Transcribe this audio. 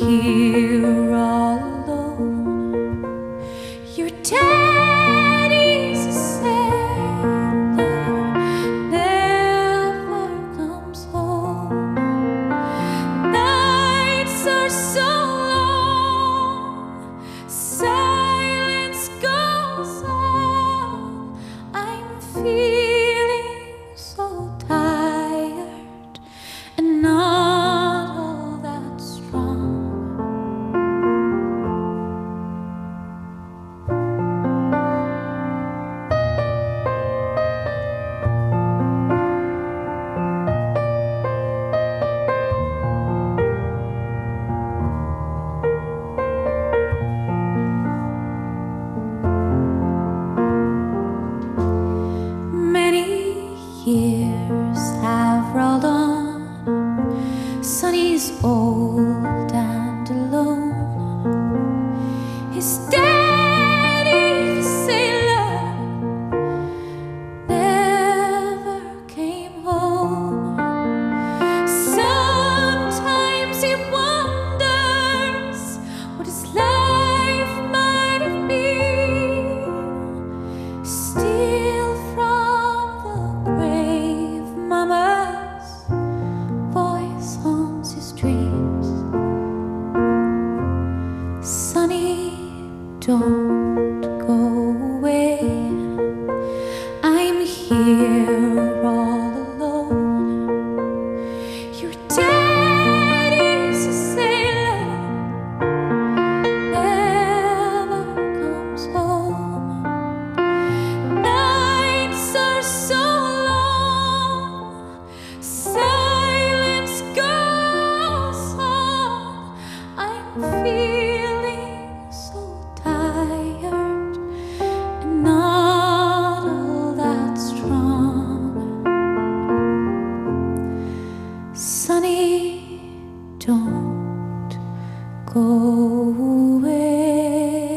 here all alone. Your daddy's a sailor, never comes home. Nights are so long, silence goes on. I'm feeling so tired and not all that strong. Many years have rolled on. Sonny's old and alone. His daddy, the sailor, never came home. Sometimes he wonders what his life might have been. Steal from the grave, Mama's voice haunts his dreams. Sonny, don't go away. I'm here all alone. Your daddy's a sailor, never comes home. Nights are so long, silence goes on. I'm feeling so tired and not all that strong. Sonny, don't go away.